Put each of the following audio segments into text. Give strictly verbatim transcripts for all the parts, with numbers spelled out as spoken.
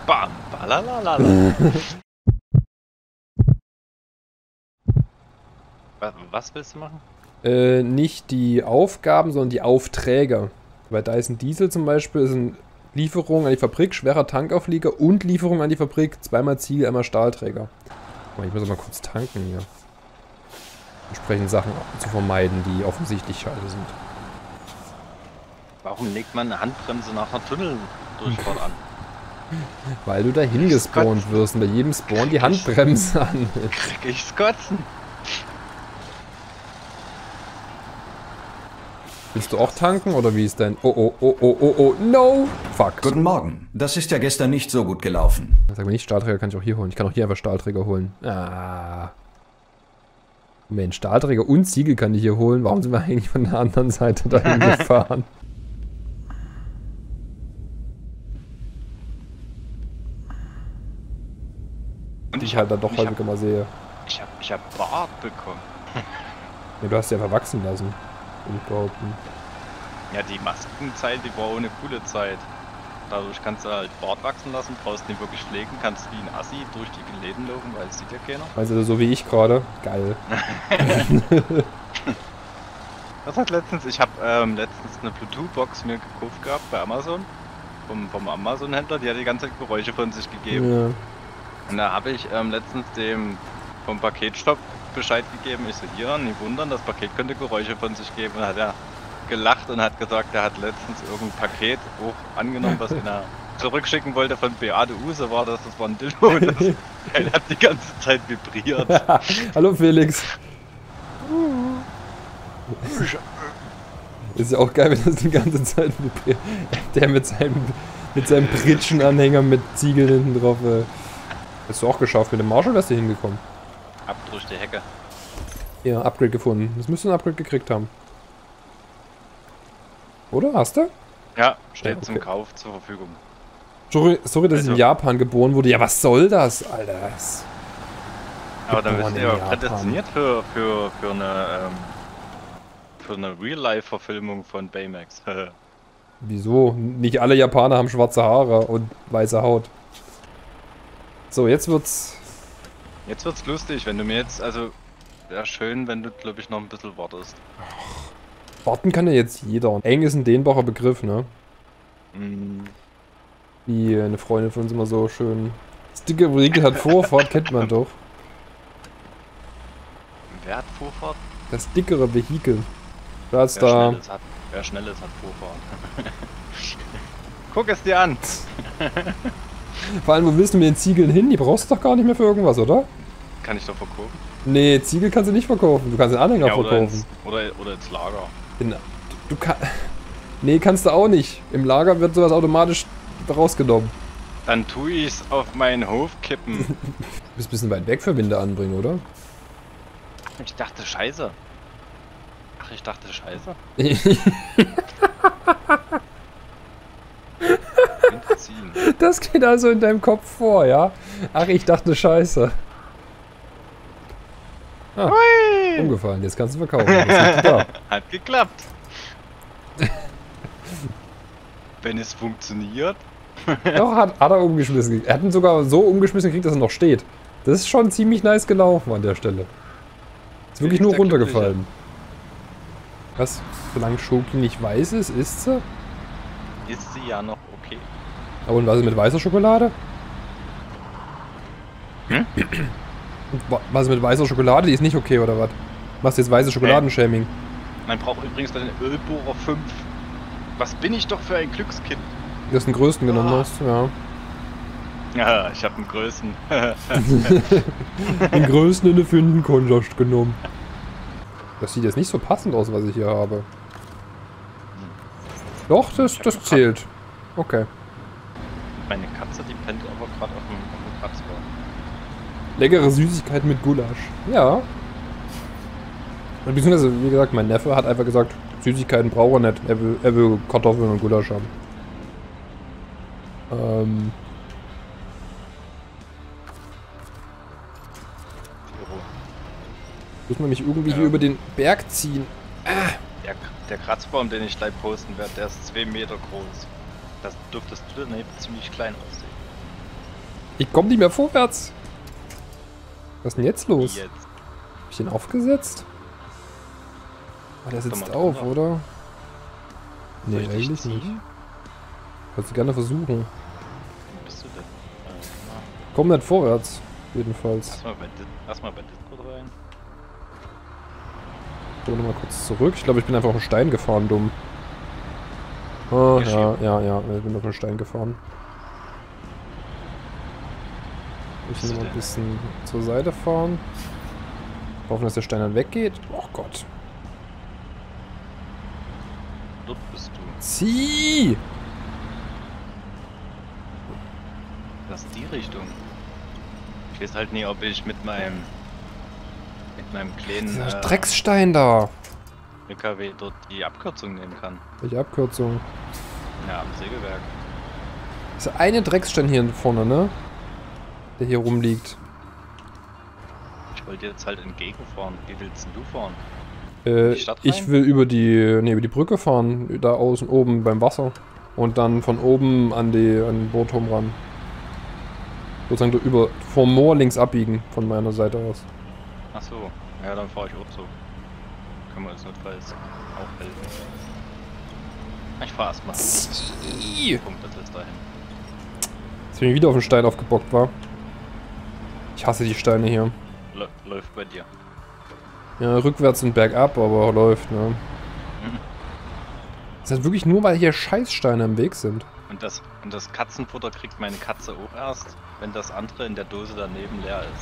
Bam, balalalala. was, was willst du machen? Äh, nicht die Aufgaben, sondern die Aufträge. Bei Dyson Diesel zum Beispiel sind Lieferung an die Fabrik, schwerer Tankauflieger und Lieferung an die Fabrik, zweimal Ziegel, einmal Stahlträger. Oh, ich muss mal kurz tanken hier. Entsprechende Sachen zu vermeiden, die offensichtlich scheiße sind. Warum legt man eine Handbremse nach einer Tunneldurchfahrt an? Weil du dahin gespawnt wirst und bei jedem Spawn die Handbremse an. Krieg ich's kotzen. Willst du auch tanken oder wie ist dein... Oh, oh, oh, oh, oh, oh, no! Fuck. Guten Morgen. Das ist ja gestern nicht so gut gelaufen. Sag mal nicht, Stahlträger kann ich auch hier holen. Ich kann auch hier einfach Stahlträger holen. Ah. Mensch, Stahlträger und Ziegel kann ich hier holen. Warum sind wir eigentlich von der anderen Seite dahin gefahren? Und ich halt da doch häufiger mal sehe. Ich hab, ich hab Bart bekommen. Ja, du hast ja verwachsen lassen. Würde ich behaupten. Ja, die Maskenzeit, die war ohne coole Zeit. Dadurch kannst du halt Bart wachsen lassen, brauchst nicht wirklich pflegen, kannst wie ein Assi durch die Läden laufen, weil es sieht ja keiner. Also so wie ich gerade. Geil. Was hat letztens? Ich habe ähm, letztens eine Bluetooth-Box mir gekauft gehabt bei Amazon. Vom, vom Amazon-Händler, die hat die ganze Zeit Geräusche von sich gegeben. Ja. Und da habe ich ähm, letztens dem vom Paketstopp Bescheid gegeben. Ich so, hier, nicht wundern, das Paket könnte Geräusche von sich geben. Und hat er gelacht und hat gesagt, er hat letztens irgendein Paket auch angenommen, was er zurückschicken wollte von Beate Use, war das, das war ein Dildo und das Teil hat die ganze Zeit vibriert. Hallo Felix. Ist ja auch geil, wenn das die ganze Zeit vibriert. Der mit seinem, mit seinem Pritschenanhänger mit Ziegeln hinten drauf. Äh. Hast du auch geschafft, mit dem Marshall wärst du hingekommen. Ab durch die Hecke. Ja, Upgrade gefunden. Das müsstest du ein Upgrade gekriegt haben. Oder? Hast du? Ja, steht ja, okay. Zum Kauf zur Verfügung. Sorry, sorry dass also, ich in Japan geboren wurde. Ja, was soll das, Alter? Das aber dann bist du ja prädestiniert für, für, für eine, ähm, für eine Real-Life-Verfilmung von Baymax. Wieso? Nicht alle Japaner haben schwarze Haare und weiße Haut. So, jetzt wird's... Jetzt wird's lustig, wenn du mir jetzt, also, wäre schön, wenn du, glaube ich, noch ein bisschen wartest. Ach, warten kann ja jetzt jeder. Eng ist ein dehnbarer Begriff, ne? Mm. Wie eine Freundin von uns immer so schön... Das dicke Vehikel hat Vorfahrt, kennt man doch. Wer hat Vorfahrt? Das dickere Vehikel. Da ist wer da... Schnelles hat, wer Schnelles hat Vorfahrt. Guck es dir an! Vor allem, wo willst du mit den Ziegeln hin? Die brauchst du doch gar nicht mehr für irgendwas, oder? Kann ich doch verkaufen. Nee, Ziegel kannst du nicht verkaufen. Du kannst den Anhänger ja, oder verkaufen. Ins, oder, oder ins Lager. In, du, du kannst... Nee, kannst du auch nicht. Im Lager wird sowas automatisch rausgenommen. Dann tue ich es auf meinen Hof kippen. Du bist ein bisschen weit weg für Winde anbringen, oder? Ich dachte Scheiße. Ach, ich dachte Scheiße. Das geht also in deinem Kopf vor, ja? Ach, ich dachte Scheiße. Ah, umgefallen, jetzt kannst du verkaufen. Das hat, hat geklappt. Wenn es funktioniert. Doch, hat, hat er umgeschmissen. Er hat ihn sogar so umgeschmissen gekriegt, dass er noch steht. Das ist schon ziemlich nice gelaufen an der Stelle. Ist wirklich nur runtergefallen. Was? Solange Schoki nicht weiß ist, ist sie? Ist sie ja noch okay. Aber und was ist mit weißer Schokolade? Hm? Was ist mit weißer Schokolade? Die ist nicht okay, oder was? Machst du jetzt weiße Schokoladenshaming? Man braucht übrigens bei den Ölbohrer fünf. Was bin ich doch für ein Glückskind? Du hast den größten genommen oh. hast, ja. Ja, ich hab den größten. Den größten in der Findenkonjost genommen. Das sieht jetzt nicht so passend aus, was ich hier habe. Doch, das, das zählt. Okay. Meine Katze, die pennt aber gerade auf dem, auf dem Kratzbaum. Leckere Süßigkeit mit Gulasch. Ja. Und beziehungsweise, wie gesagt, mein Neffe hat einfach gesagt, Süßigkeiten braucht er nicht. Er will, er will Kartoffeln und Gulasch haben. Ähm. Muss man mich irgendwie ja. hier über den Berg ziehen. Ah. Der, der Kratzbaum, den ich gleich posten werde, der ist zwei Meter groß. Das dürftest du dann ziemlich klein aussehen. Ich komme nicht mehr vorwärts. Was ist denn jetzt los? Jetzt. Hab ich den aufgesetzt? Ah, der sitzt mal auf, drüber. oder? Nee, Soll ich dich eigentlich nicht. ziehen? Kannst du gerne versuchen. Wo bist du denn? Äh, Komm nicht vorwärts. Jedenfalls. Lass mal bei, Dis lass mal bei Discord rein. Ich nochmal kurz zurück. Ich glaube, ich bin einfach auf einen Stein gefahren, dumm. Oh, ja, ja, ja. Ich bin auf einen Stein gefahren. Ich will Bist du noch mal ein denn? bisschen zur Seite fahren. Hoffen, dass der Stein dann weggeht. Oh Gott. Dort bist du. Zieh! Das ist die Richtung. Ich weiß halt nie, ob ich mit meinem mit meinem kleinen Dieser äh, Drecksstein da. L K W dort die Abkürzung nehmen kann. Welche Abkürzung? Ja, am Sägewerk. Das ist eine Drecksstein hier vorne, ne? Der hier rumliegt. Ich wollte jetzt halt entgegenfahren. Wie willst denn du fahren? Äh, die Stadt ich rein? will über die, nee, über die Brücke fahren. Da außen oben beim Wasser. Und dann von oben an, die, an den Bohrturm ran. Sozusagen du über vom Moor links abbiegen von meiner Seite aus. Ach so. Ja, dann fahre ich auch so. Können wir uns notfalls auch helfen. Ich fahre erstmal. Punkt, das ist dahin. Jetzt bin ich wieder auf den Stein aufgebockt, war. Ich hasse die Steine hier. Lä läuft bei dir. Ja, rückwärts und bergab, aber läuft, ne? Mhm. Das ist halt wirklich nur, weil hier Scheißsteine im Weg sind. Und das, und das Katzenfutter kriegt meine Katze auch erst, wenn das andere in der Dose daneben leer ist.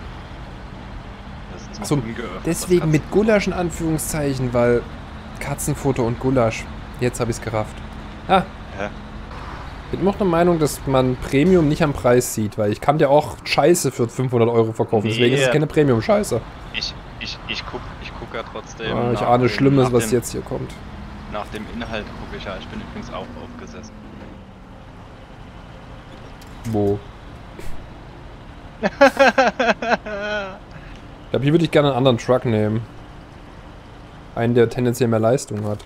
Das ist noch Achso, ungeöffnet, deswegen das mit Gulasch in Anführungszeichen, weil Katzenfutter und Gulasch. Jetzt habe ich es gerafft. Ah, Hä? ich bin immer noch der Meinung, dass man Premium nicht am Preis sieht, weil ich kann dir auch Scheiße für fünfhundert Euro verkaufen, deswegen ist es Nee. keine Premium-Scheiße. Ich, ich, ich guck, ich guck ja trotzdem. Ah, ich nach ahne dem- Schlimmes, nach was dem, jetzt hier kommt. Nach dem Inhalt gucke ich ja. Ich bin übrigens auch aufgesessen. Wo? Ich glaube, hier würde ich gerne einen anderen Truck nehmen. Einen, der tendenziell mehr Leistung hat.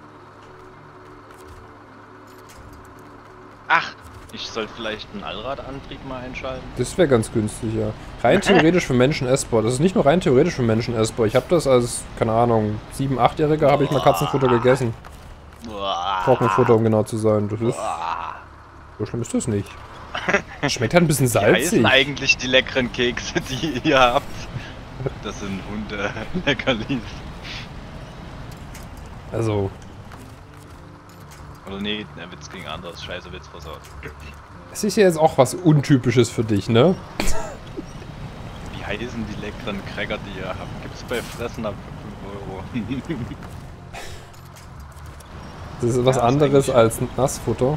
Ach, ich sollte vielleicht einen Allradantrieb mal einschalten. Das wäre ganz günstig, ja. Rein theoretisch für Menschen essbar. Das ist nicht nur rein theoretisch für Menschen essbar. Ich habe das als, keine Ahnung, sieben-, achtjähriger habe ich mal Katzenfutter gegessen. Trockenfutter, um genau zu sein. Das ist, so schlimm ist das nicht. Schmeckt halt ein bisschen Wie salzig. heißen eigentlich die leckeren Kekse, die ihr habt? Das sind Hunde-Leckerlis. Also, Oder nee, der Witz ging anders. Scheiße, Witz versaut. es ist ja jetzt auch was Untypisches für dich, ne? Wie heißen die leckeren Cracker, die ihr habt? Gibt's bei Fressen ab fünf Euro? Das ist was Ja, ist anderes eigentlich- als Nassfutter.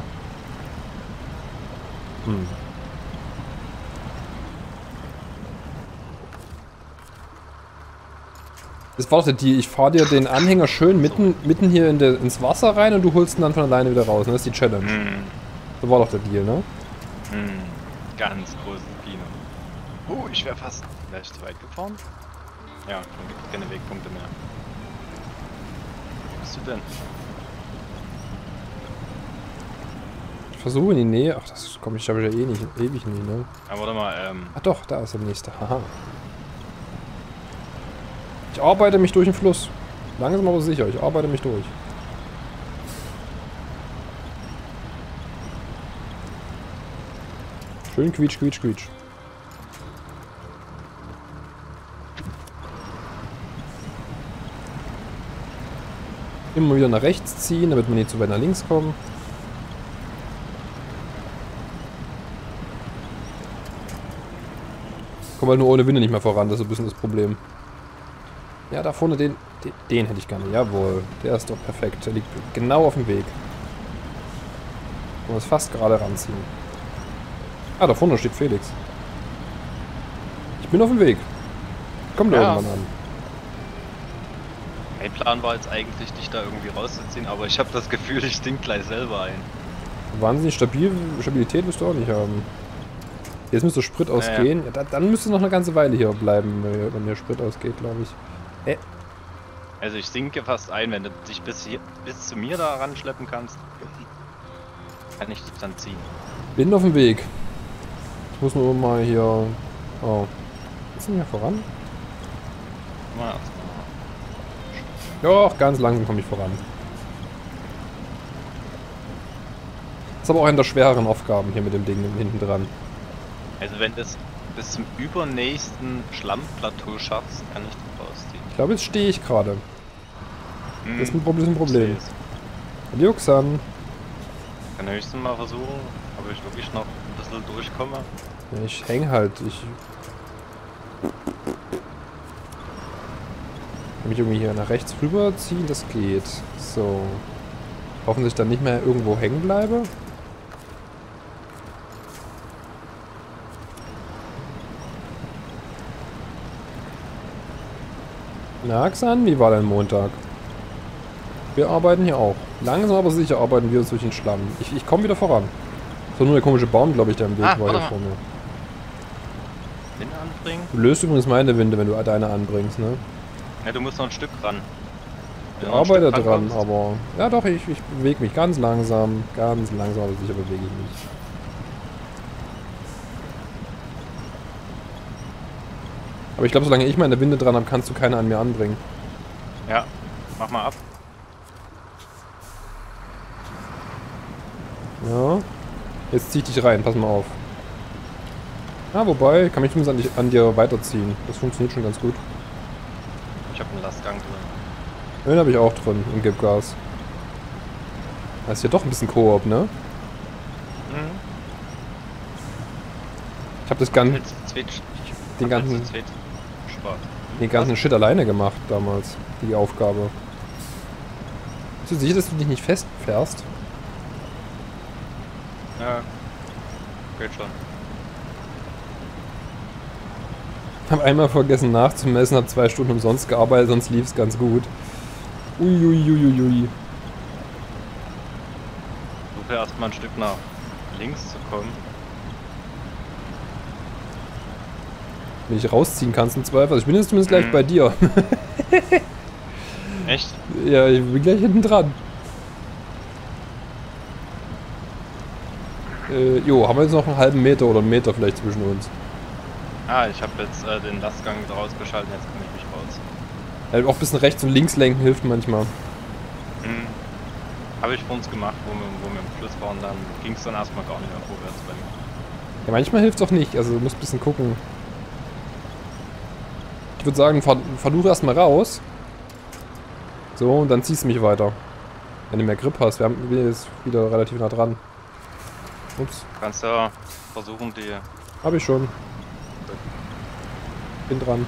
Hm. Das war doch der Deal. Ich fahre dir den Anhänger schön mitten, mitten hier in der, ins Wasser rein und du holst ihn dann von alleine wieder raus. Ne? Das ist die Challenge. Hm, So war doch der Deal, ne? hm. Ganz großes Kino. Oh, ich wäre fast. Wäre ich zu weit gefahren? Ja, dann gibt es keine Wegpunkte mehr. Wo bist du denn? Ich versuche in die Nähe. Ach, das komme ich glaube ich ja eh nicht ewig nie, ne? Aber warte mal, ähm. Ach doch, da ist der nächste. Haha. Ich arbeite mich durch den Fluss. Langsam aber sicher. Ich arbeite mich durch. Schön quietsch, quietsch, quietsch. Immer wieder nach rechts ziehen, damit wir nicht zu weit nach links kommen. Kommen halt nur ohne Winde nicht mehr voran, das ist ein bisschen das Problem. Ja, da vorne den, den, den hätte ich gerne. Jawohl, der ist doch perfekt. Der liegt genau auf dem Weg. Kann man es fast gerade ranziehen. Ah, da vorne steht Felix. Ich bin auf dem Weg. Komm da Ja. irgendwann an. Mein Plan war jetzt eigentlich, dich da irgendwie rauszuziehen, aber ich habe das Gefühl, ich sink gleich selber ein. Wahnsinnig stabil, Stabilität wirst du auch nicht haben. Jetzt müsste Sprit Naja. ausgehen. Ja, da, dann müsste noch eine ganze Weile hier bleiben, wenn wenn der Sprit ausgeht, glaube ich. Also ich sinke fast ein, wenn du dich bis, hier, bis zu mir da ranschleppen kannst. Kann ich dich dann ziehen. Bin auf dem Weg. Ich muss nur mal hier... Oh. Ist denn hier voran? Mal Doch, ganz langsam komme ich voran. Ist aber auch eine der schwereren Aufgaben hier mit dem Ding hinten dran. Also wenn du es bis zum übernächsten Schlammplateau schaffst, kann ich das rausziehen. Ich glaube, jetzt stehe ich gerade. Hm, Das ist ein Problem. Das ist ein Problem. ich seh's. Juxan. Kann höchstens mal versuchen, ob ich wirklich noch ein bisschen durchkomme. Ja, ich häng halt. Ich... Kann mich irgendwie hier nach rechts rüberziehen? Das geht. So. Hoffen, dass ich dann nicht mehr irgendwo hängen bleibe. Na, Xan, wie war dein Montag? Wir arbeiten hier auch. Langsam aber sicher arbeiten wir uns durch den Schlamm. Ich, ich komme wieder voran. So nur der komische Baum, glaube ich, der im Weg Ah, war hier warte vor mir. Winde anbringen? Du löst übrigens meine Winde, wenn du deine anbringst, ne? Ja, du musst noch ein Stück ran. Ich Wenn du noch ein arbeite Stück dran, rankommst. aber... Ja doch, ich, ich bewege mich ganz langsam. Ganz langsam, aber sicher bewege ich mich. Aber ich glaube, solange ich meine Winde dran habe, kannst du keine an mir anbringen. Ja, mach mal ab. Ja. Jetzt zieh ich dich rein, pass mal auf. Ah, wobei, kann mich zumindest an, dich, an dir weiterziehen. Das funktioniert schon ganz gut. Ich habe einen Lastgang drin. Den habe ich auch drin und gib Gas. Das ist hier doch ein bisschen Koop, ne? Mhm. Ich habe das ganze, Jetzt zwitsch. den ganzen, Spaß. den ganzen Shit alleine gemacht damals, die Aufgabe. Bist du sicher, dass du dich nicht festfährst? Ja, geht schon. Hab einmal vergessen nachzumessen, hab zwei Stunden umsonst gearbeitet, sonst lief es ganz gut. Uiuiuiui. Versuche erstmal ein Stück nach links zu kommen. Wenn ich rausziehen kannst im Zweifel. Also ich bin jetzt zumindest gleich Mhm. bei dir. Echt? Ja, ich bin gleich hinten dran. Äh, jo, haben wir jetzt noch einen halben Meter oder einen Meter vielleicht zwischen uns. Ah, ich habe jetzt äh, den Lastgang rausgeschaltet, jetzt komme ich mich raus. Ja, auch ein bisschen rechts und links lenken hilft manchmal. Mhm. Habe ich vor uns gemacht, wo wir, wo wir im Fluss waren, dann ging es dann erstmal gar nicht mehr vorwärts bei mir. Ja, manchmal hilft es auch nicht, also du musst ein bisschen gucken. Ich würde sagen, fahr, fahr du erstmal raus. So, und dann ziehst du mich weiter. Wenn du mehr Grip hast. Wir haben wir jetzt wieder relativ nah dran. Ups, Kannst ja versuchen, die... hab ich schon. Bin dran.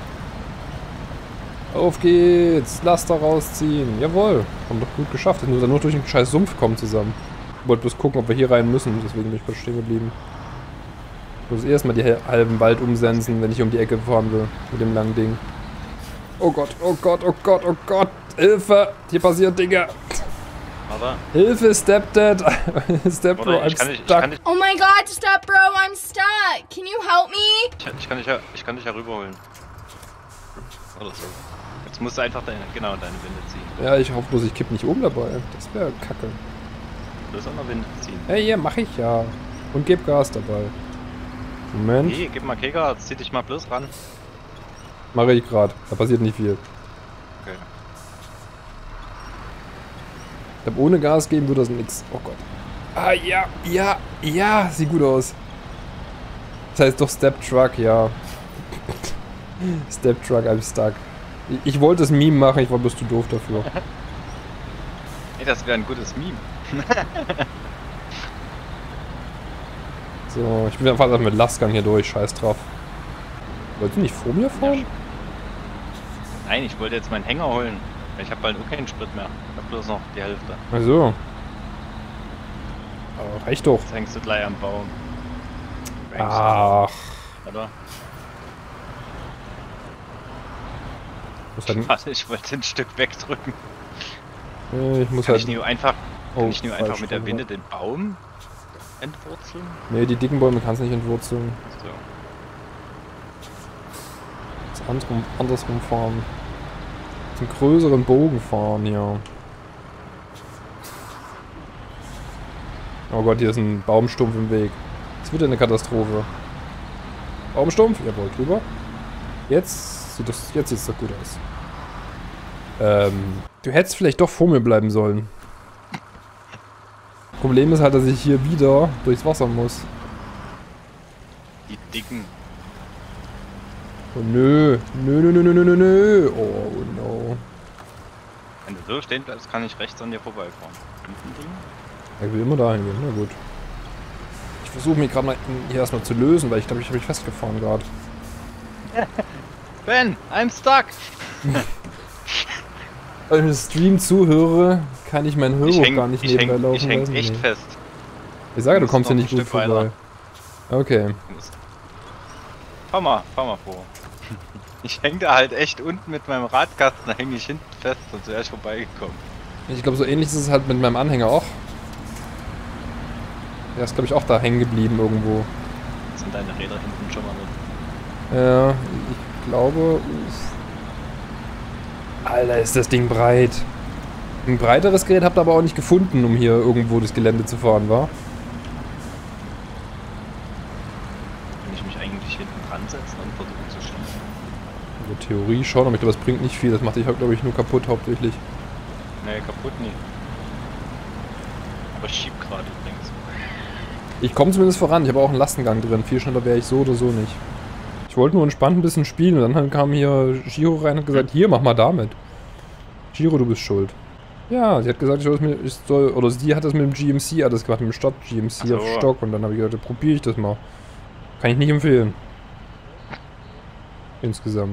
Auf geht's! Laster rausziehen! Jawohl! Haben doch gut geschafft. Jetzt muss er nur durch den scheiß Sumpf kommen zusammen. Ich wollte bloß gucken, ob wir hier rein müssen. Deswegen bin ich kurz stehen geblieben. Ich muss erstmal die halben Wald umsensen, wenn ich um die Ecke fahren will. Mit dem langen Ding. Oh Gott, oh Gott, oh Gott, oh Gott! Hilfe! Hier passieren Dinge! Warte. Hilfe, Stepdad! Stepbro, Oder I'm ich kann dich, ich stuck! kann dich, Oh my god, stop, bro, I'm stuck. Can you help me? ich, ich kann dich ja, ich kann dich ja rüberholen. Oder so. Jetzt musst du einfach deine, genau, deine Winde ziehen. Ja, ich hoffe bloß, ich kipp nicht um dabei. Das wäre kacke. Bloß an der Winde ziehen. Hey, ja, mach ich ja. Und geb Gas dabei. Moment. Nee, gib mal Keger, zieh dich mal bloß ran. Mache ich gerade. Da passiert nicht viel. Okay. Ich glaube, ohne Gas geben würde das nix. Oh Gott. Ah, ja, ja, ja. Sieht gut aus. Das heißt doch Step Truck, ja. Step Truck, I'm stuck. Ich, ich wollte das Meme machen, ich war bloß zu doof dafür. Ey, das wäre ein gutes Meme. So, ich bin einfach mit Lastgang hier durch. Scheiß drauf. Wolltest du nicht vor mir fahren? Nein, ich wollte jetzt meinen Hänger holen. Ich habe bald auch keinen Sprit mehr. Ich habe bloß noch die Hälfte. Ach so. Aber reicht doch. Jetzt hängst du gleich am Baum. Ach. Oder? Muss halt, Warte, ich wollte ein Stück wegdrücken. äh, ich muss Kann halt. ich nicht einfach, kann Oh, ich nur einfach falsch mit der rum, Winde ja. den Baum entwurzeln? Nee, die dicken Bäume kannst du nicht entwurzeln. So. Das andersrum, andersrum fahren. Zum größeren Bogen fahren hier. Oh Gott, hier ist ein Baumstumpf im Weg. Das wird ja eine Katastrophe. Baumstumpf, jawohl, drüber. Jetzt sieht das, jetzt sieht's doch gut aus. Ähm, du hättest vielleicht doch vor mir bleiben sollen. Problem ist halt, dass ich hier wieder durchs Wasser muss. Die Dicken. Oh nö, nö, nö, nö, nö, nö, nö, oh no. Wenn du so stehen bleibst, kann ich rechts an dir vorbeifahren. Hinten Ding? Ich will immer dahin gehen, na gut. Ich versuche mich gerade mal hier erstmal zu lösen, weil ich glaube, ich habe mich festgefahren gerade. Ben, I'm stuck! Wenn ich im Stream zuhöre, kann ich meinen Hörer gar nicht ich nebenbei häng, laufen Ich häng lassen. echt Nee. fest. Ich sage, du musst kommst hier noch nicht ein gut Stück vorbei. weiter. Okay. Du musst- Fahr mal, fahr mal vor. Ich häng da halt echt unten mit meinem Radkasten, da häng ich hinten fest, sonst wäre ich vorbeigekommen. Ich glaube, so ähnlich ist es halt mit meinem Anhänger auch. Der ist, glaube ich, auch da hängen geblieben irgendwo. Sind deine Räder hinten schon mal drin? Ja, ich glaube... Uff. Alter, ist das Ding breit. Ein breiteres Gerät habt ihr aber auch nicht gefunden, um hier irgendwo das Gelände zu fahren, wa? Kann ich mich eigentlich hinten dran setzen und versuchen zu schießen? In der Theorie schon, aber ich glaube, das bringt nicht viel. Das macht dich halt, glaube ich, nur kaputt hauptsächlich. Nee, kaputt nie. Aber ich schieb gerade übrigens. Ich komme zumindest voran. Ich habe auch einen Lastengang drin. Viel schneller wäre ich so oder so nicht. Ich wollte nur entspannt ein bisschen spielen und dann kam hier Giro rein und hat gesagt, hier, mach mal damit. Giro, du bist schuld. Ja, sie hat gesagt, ich soll, das mit, ich soll oder sie hat das mit dem G M C alles gemacht, mit dem Start-G M C Ach so. auf Stock und dann habe ich gesagt, probiere ich das mal. Kann ich nicht empfehlen. Insgesamt.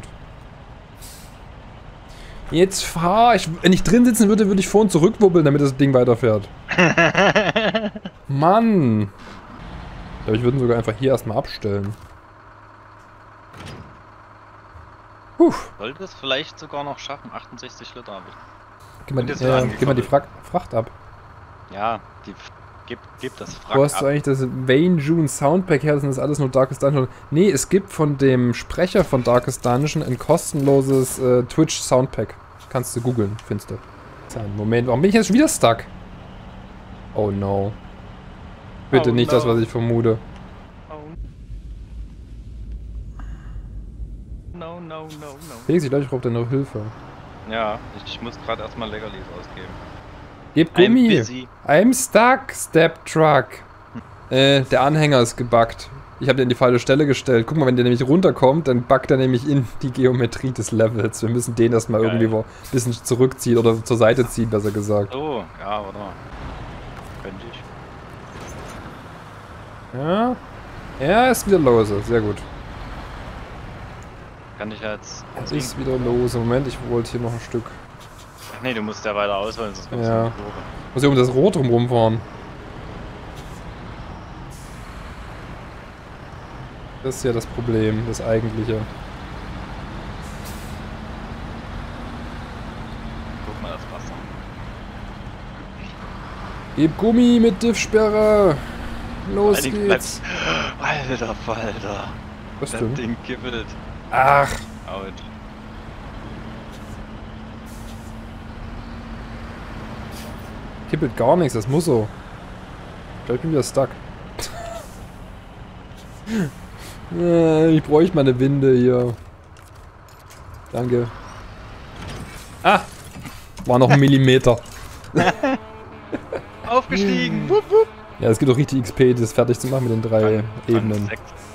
Jetzt fahr ich. Wenn ich drin sitzen würde, würde ich vor und zurückwubbeln, damit das Ding weiterfährt. Mann! Ich glaube, ich würde ihn sogar einfach hier erstmal abstellen. Puh. Sollte es vielleicht sogar noch schaffen, achtundsechzig Liter habe ich. Gib mal, Und jetzt äh, wieder gib mal die angekurbelt. Fracht, Fracht ab. Ja, die gib, gib das Frack Wo hast ab. du eigentlich das Wayne June Soundpack her? Sind das alles nur Darkest Dungeon? Nee, es gibt von dem Sprecher von Darkest Dungeon ein kostenloses äh, Twitch Soundpack. Kannst du googeln, findest du. Moment, warum bin ich jetzt schon wieder stuck? Oh no. Bitte Oh nicht no. das, was ich vermute. Oh. No, no, no, no. Felix, ich glaube, ich brauche deine Hilfe. Ja, ich, ich muss gerade erstmal Leckerlis ausgeben. Gib I'm Gummi! busy. I'm stuck, Step Truck. Äh, der Anhänger ist gebuggt. Ich habe den in die falsche Stelle gestellt. Guck mal, wenn der nämlich runterkommt, dann buggt er nämlich in die Geometrie des Levels. Wir müssen den erstmal Geil. irgendwie wo ein bisschen zurückziehen oder zur Seite ziehen, besser gesagt. Oh, ja, oder? Könnte ich. Ja. Er ist wieder lose. Sehr gut. Kann ich jetzt. Es ist wieder lose. Moment, ich wollte hier noch ein Stück. Ach nee, du musst ja weiter ausholen, sonst kommst Ja. du in die Kurve. Muss ich um das Rot drumherum fahren. Das ist ja das Problem, das eigentliche. Guck mal das Wasser. Gib Gummi mit Diffsperre. Los Alter, geht's. Alter Falter. Was Das denn? Ding kippelt. Ach. Out. Kippelt gar nichts, das muss so. Ich glaube, ich bin wieder stuck. Äh, ich bräuchte mal eine Winde hier. Danke. Ah! War noch ein Millimeter. Aufgestiegen! Wupp, wupp. Ja, es gibt doch richtig X P, das fertig zu machen mit den drei Ebenen. Sechs.